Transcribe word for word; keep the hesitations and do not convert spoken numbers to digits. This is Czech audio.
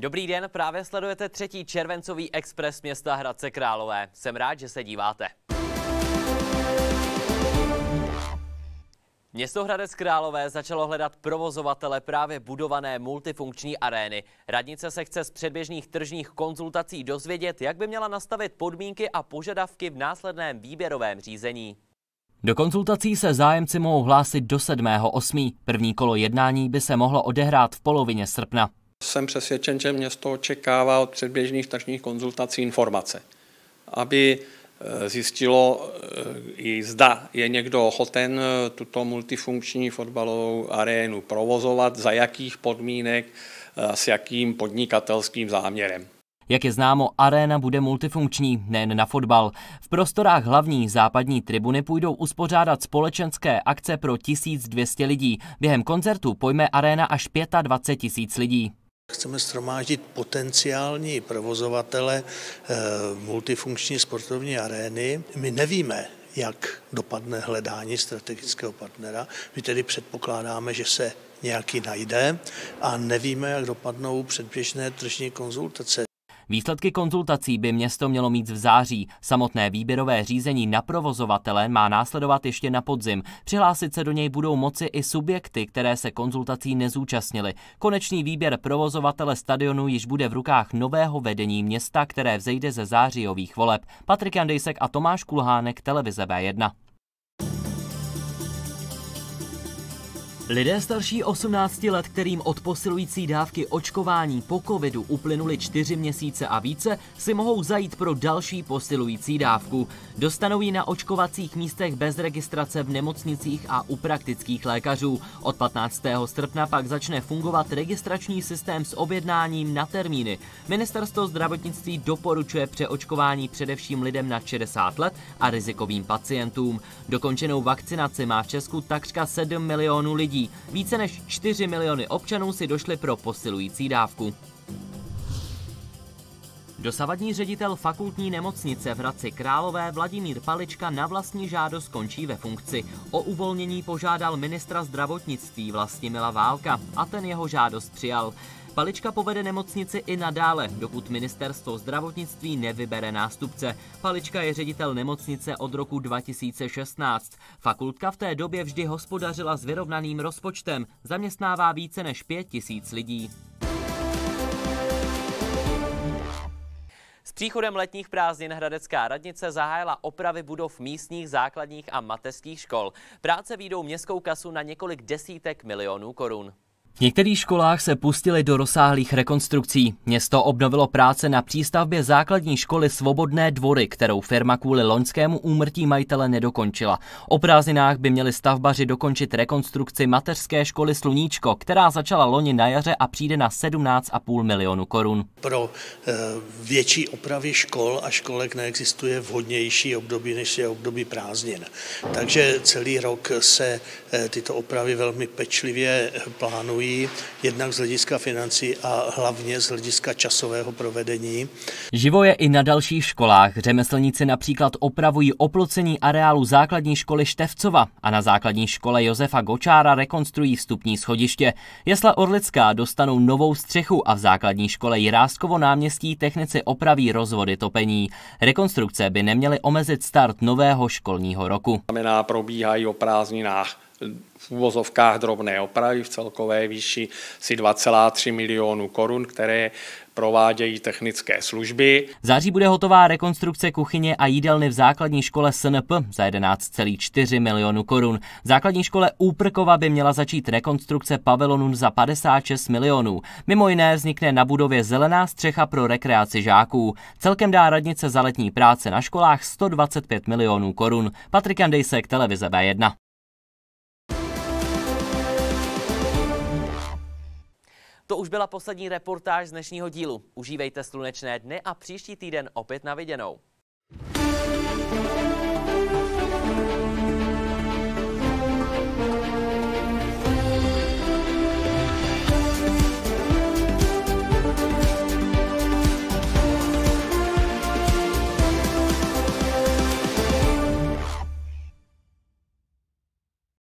Dobrý den, právě sledujete třetí červencový expres města Hradce Králové. Jsem rád, že se díváte. Město Hradec Králové začalo hledat provozovatele právě budované multifunkční arény. Radnice se chce z předběžných tržních konzultací dozvědět, jak by měla nastavit podmínky a požadavky v následném výběrovém řízení. Do konzultací se zájemci mohou hlásit do sedmého osmého První kolo jednání by se mohlo odehrát v polovině srpna. Jsem přesvědčen, že město očekává od předběžných tržních konzultací informace, aby zjistilo, zda je někdo ochoten tuto multifunkční fotbalovou arénu provozovat, za jakých podmínek, s jakým podnikatelským záměrem. Jak je známo, aréna bude multifunkční, nejen na fotbal. V prostorách hlavní západní tribuny půjdou uspořádat společenské akce pro tisíc dvě stě lidí. Během koncertu pojme aréna až dvacet pět tisíc lidí. Chceme shromáždit potenciální provozovatele eh, multifunkční sportovní arény. My nevíme, jak dopadne hledání strategického partnera. My tedy předpokládáme, že se nějaký najde a nevíme, jak dopadnou předběžné tržní konzultace. Výsledky konzultací by město mělo mít v září. Samotné výběrové řízení na provozovatele má následovat ještě na podzim. Přihlásit se do něj budou moci i subjekty, které se konzultací nezúčastnily. Konečný výběr provozovatele stadionu již bude v rukách nového vedení města, které vzejde ze zářijových voleb. Patrik Jandejsek a Tomáš Kulhánek, televize B jedna. Lidé starší osmnácti let, kterým od posilující dávky očkování po covidu uplynuly čtyři měsíce a více, si mohou zajít pro další posilující dávku. Dostanou ji na očkovacích místech bez registrace v nemocnicích a u praktických lékařů. Od patnáctého srpna pak začne fungovat registrační systém s objednáním na termíny. Ministerstvo zdravotnictví doporučuje přeočkování především lidem nad šedesát let a rizikovým pacientům. Dokončenou vakcinaci má v Česku takřka sedm milionů lidí. Více než čtyři miliony občanů si došli pro posilující dávku. Dosavadní ředitel fakultní nemocnice v Hradci Králové Vladimír Palička na vlastní žádost končí ve funkci. O uvolnění požádal ministra zdravotnictví Vlastimila Válka a ten jeho žádost přijal. Palička povede nemocnici i nadále, dokud ministerstvo zdravotnictví nevybere nástupce. Palička je ředitel nemocnice od roku dva tisíce šestnáct. Fakultka v té době vždy hospodařila s vyrovnaným rozpočtem, zaměstnává více než pět tisíc lidí. S příchodem letních prázdnin hradecká radnice zahájila opravy budov místních základních a mateřských škol. Práce vyjdou městskou kasu na několik desítek milionů korun. V některých školách se pustili do rozsáhlých rekonstrukcí. Město obnovilo práce na přístavbě základní školy Svobodné dvory, kterou firma kvůli loňskému úmrtí majitele nedokončila. O prázdninách by měli stavbaři dokončit rekonstrukci mateřské školy Sluníčko, která začala loni na jaře a přijde na sedmnáct a půl milionu korun. Pro e, větší opravy škol a školek neexistuje vhodnější období, než je období prázdnin. Takže celý rok se e, tyto opravy velmi pečlivě plánují. Jednak z hlediska financí a hlavně z hlediska časového provedení. Živo je i na dalších školách. Řemeslníci například opravují oplocení areálu základní školy Števcova a na základní škole Josefa Gočára rekonstruují vstupní schodiště. Jesle Orlická dostanou novou střechu a v základní škole Jiráskovo náměstí technici opraví rozvody topení. Rekonstrukce by neměly omezit start nového školního roku. Znamená, probíhají o prázdninách v uvozovkách drobné opravy v celkové výši asi dva celá tři milionu korun, které provádějí technické služby. V září bude hotová rekonstrukce kuchyně a jídelny v základní škole S N P za jedenáct celá čtyři milionu korun. V základní škole Úprkova by měla začít rekonstrukce pavilonu za padesát šest milionů. Mimo jiné vznikne na budově zelená střecha pro rekreaci žáků. Celkem dá radnice za letní práce na školách sto dvacet pět milionů korun. Patrik Jandejsek, televize B jedna. To už byla poslední reportáž z dnešního dílu. Užívejte slunečné dny a příští týden opět na viděnou.